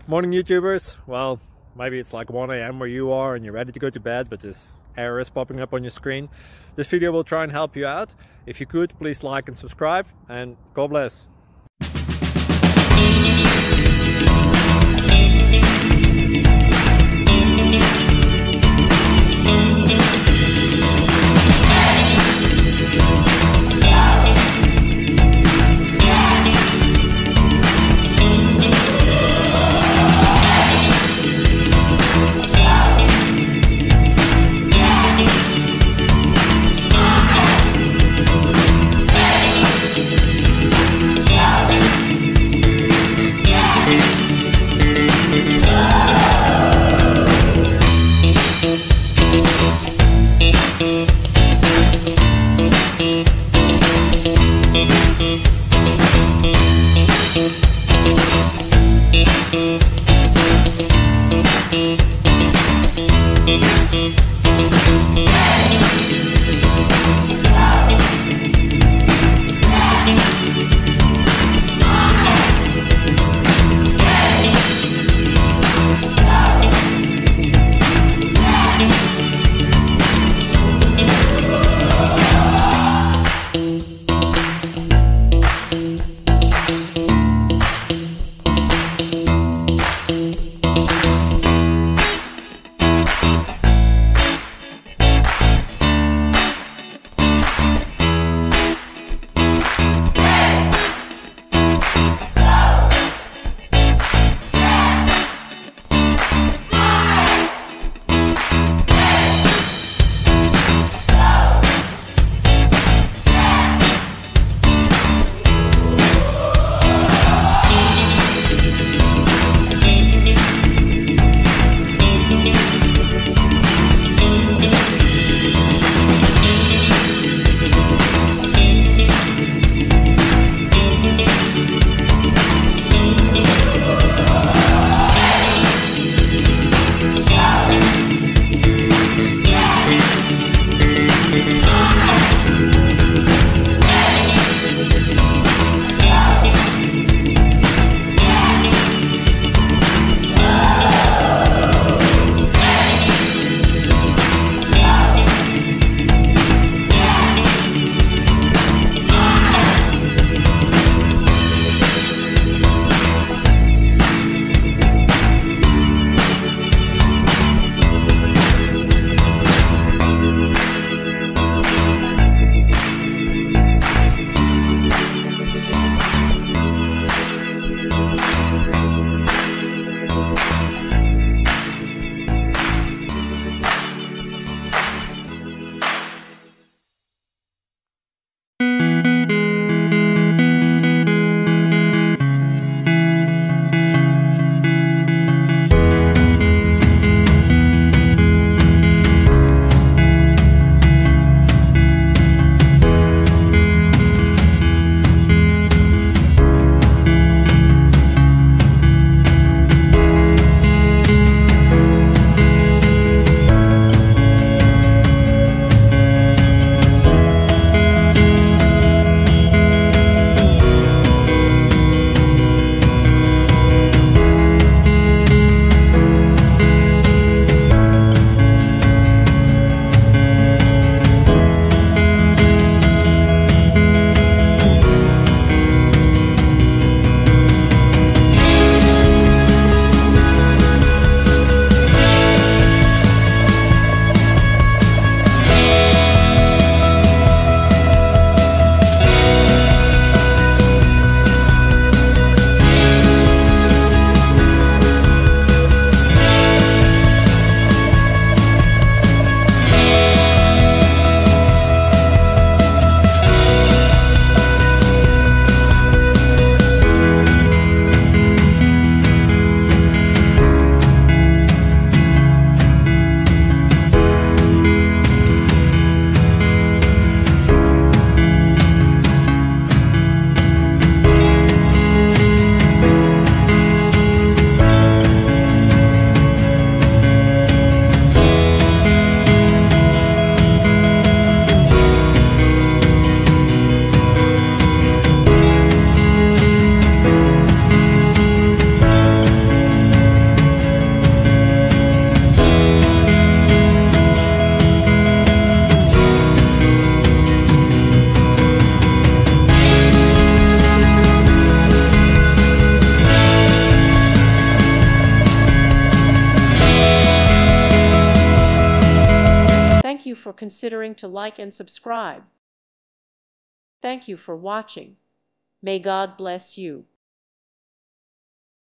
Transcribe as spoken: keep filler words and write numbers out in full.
Morning YouTubers. Well, maybe it's like one A M where you are and you're ready to go to bed, but this error is popping up on your screen. This video will try and help you out. If you could, please like and subscribe, and God bless. for considering to like and subscribe. Thank you for watching. May God bless you.